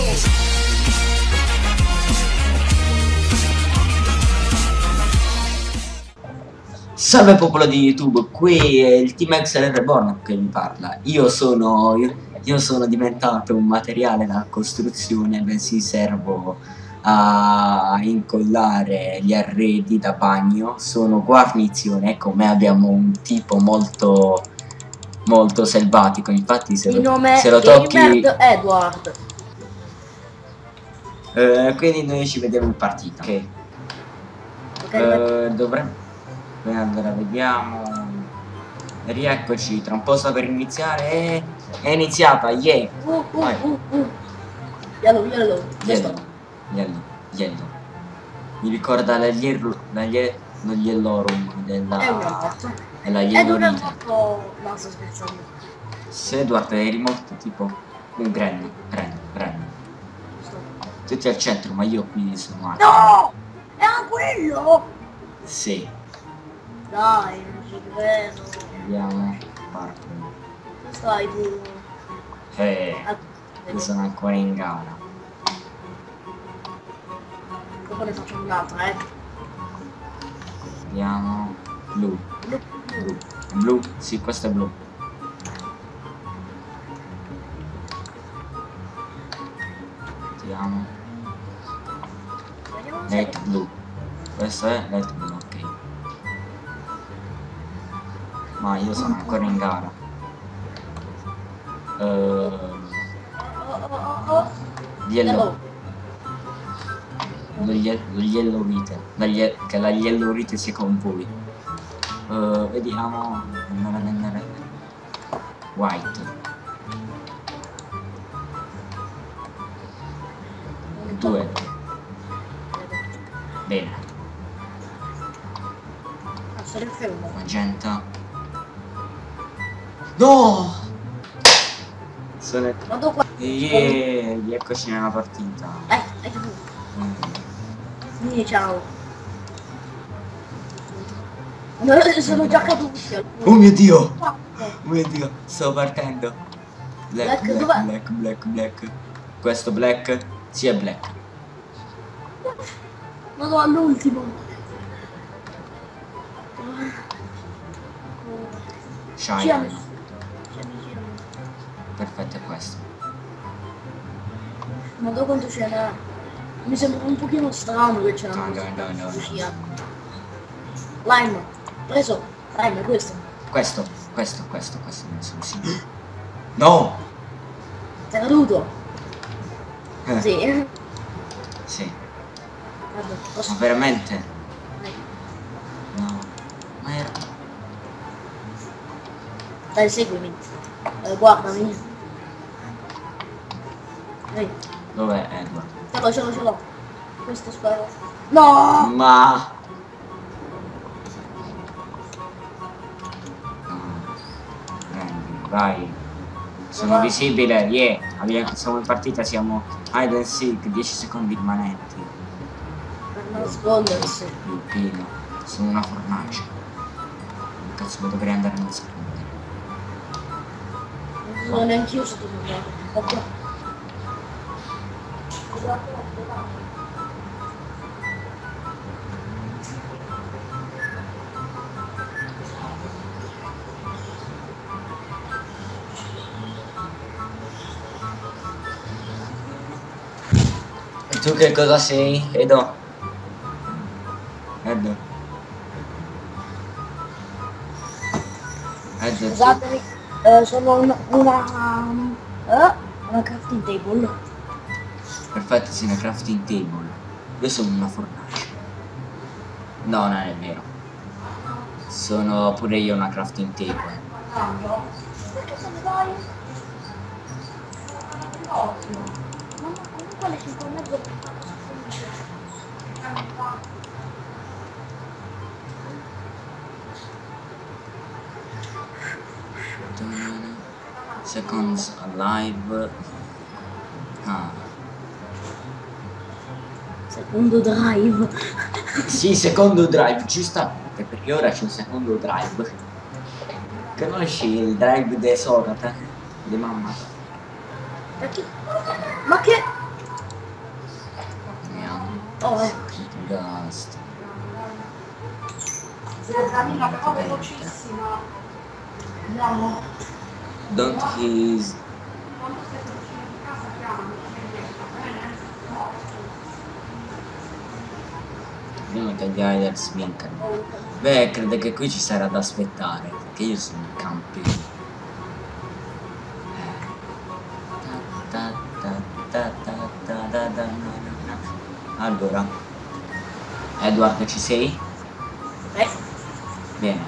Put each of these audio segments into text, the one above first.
Salve popolo di YouTube, qui è il Team XL Reborn che vi parla. Io sono diventato un materiale da costruzione, bensì servo a incollare gli arredi da bagno. Sono guarnizione, come abbiamo un tipo molto selvatico, infatti se lo tocchi Edward. quindi noi ci vediamo in partita. Ok, dovremmo. Allora vediamo. Rieccoci, tra un po' sta per iniziare. È iniziata, yeah! Yellow. Mi ricorda lo Yellow Room della Yellow Room. No, sto scherzando. Se Edward eri molto tipo un Granny. Tutti al centro, ma io qui sono anche. No! Era quello! Sì. Dai, non ci credo. Vediamo. Parto. Dove stai tu? Io sono ancora in gara. Dopo ne facciamo un'altra, Vediamo. Blu. Sì, questo è blu. Vediamo. Light blu. Questo è light blu, ok. Ma io sono ancora in gara. Yellow. Lo yellow rite. Che la yellow rite sia con voi. Vediamo. White. 2. Bene. Magenta. No! Vado qua. Eccoci nella partita. Sì, ciao. Sono già caduti. Oh mio dio! Sto partendo. Black. Questo black? Sì, è black. Vado all'ultimo. Shine. Perfetto, è questo. Ma da quanto ce n'è? Mi sembra un pochino strano che c'è una No. Lime, preso. Lime, questo. Questo non sono sicuro. No! Sei caduto? Sì. Sì. Vabbè, Ma veramente? No. Ma era. Dai, seguimi. Guardami. Ehi. Dov'è Edward? Ce l'ho. Questo spero. No! Ma. Prendi, vai. Sono visibile, yeah. Siamo in partita, siamo hide and seek, 10 secondi rimanenti. Per nascondersi. Pino, sono una fornace. Cazzo, dovrei andare a nascondere. Non sono neanche io sotto il gioco. E tu che cosa sei? Edo. Scusatemi, sono una crafting table. Perfetto, sì, una crafting table. Io sono una fornace. No, non è vero. Sono pure io una crafting table. Perché se ne vai? No. Ma comunque alle 5 e mezzo Seconds alive. Secondo drive. Sì, secondo drive, giustamente, perché ora c'è un secondo drive. Conosci il drive dei Socrate? Di mamma. Ma che? Oh, Gast. velocissima. Andiamo. Don't his. Vediamo che gli Riders vincano. Beh, credo che qui ci sarà da aspettare, perché io sono in campione. Allora, Edward, ci sei? Bene.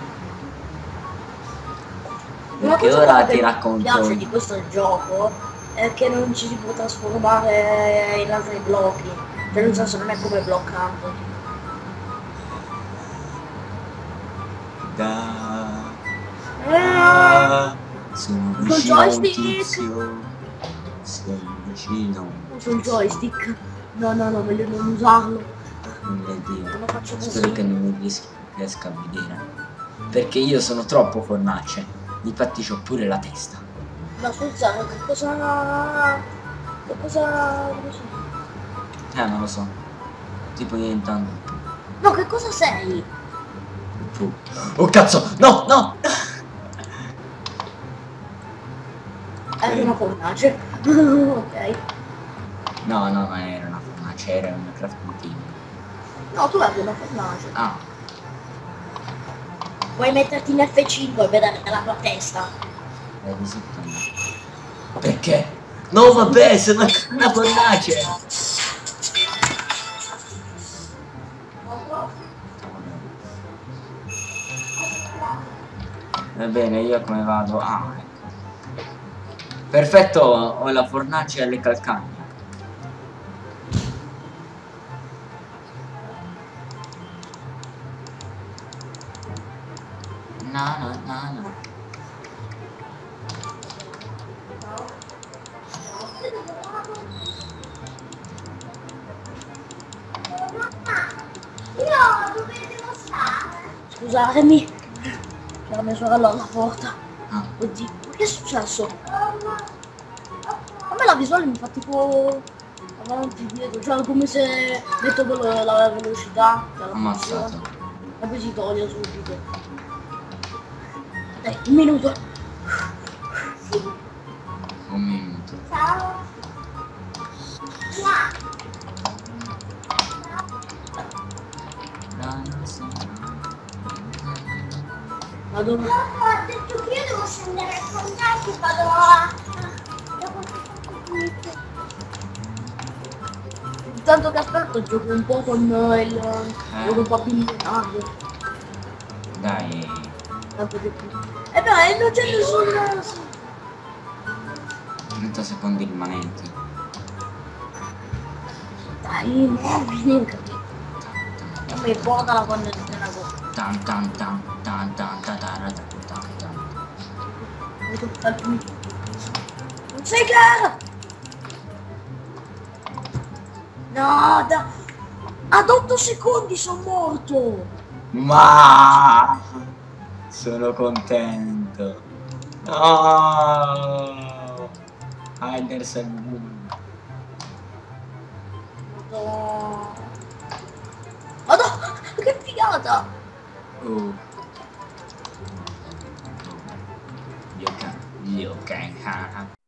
Una Perché cosa ora che ti mi racconto. piace di questo gioco è che non ci si può trasformare in altri blocchi. Cioè nel senso non è come bloccando. Sono Sul vicino a un joystick. tizio. Sono vicino. Sul joystick. No, meglio non usarlo. Mio Dio. Non lo faccio così. Spero che non mi riesca a vedere. Perché io sono troppo fornace. Infatti c'ho pure la testa. Ma scusa, che cosa... Che cosa... Non lo so. Tipo diventando. No, che cosa sei? Oh cazzo! No, no! È una fornace. Ok. No, non era una fornace, era un crafting team. No, tu hai una fornace. Ah, Puoi metterti in F5 e vedere la tua testa. vedi sotto me. Perché? No, vabbè, sono una fornace! Va bene, io come vado? Ah, ecco. Perfetto, ho la fornace alle calcagna. No. Scusatemi. C'era mia sorella alla porta. Ah, Oddio, ma che è successo? A me la visuale mi fa tipo avanti dietro, cioè come se metto la velocità della ammazzato. funzione e poi si toglie subito. Dai, un minuto. Un minuto. Madonna. Ho detto che io devo scendere a contatto e vado a... Intanto che aspetto gioco un po' con il... gioco un po' più milionario. Dai. Tanto che più. E dai, non c'è nessun... 30 secondi rimanenti. Dai, non vieni capito. Non mi importa la connessione. Tan tan tan tan tan tan tan tan tan. Non sei gara! No, ad 8 secondi sono morto! Ma sono contento. No. Henderson. No. Madonna, che figata! Oh. You can.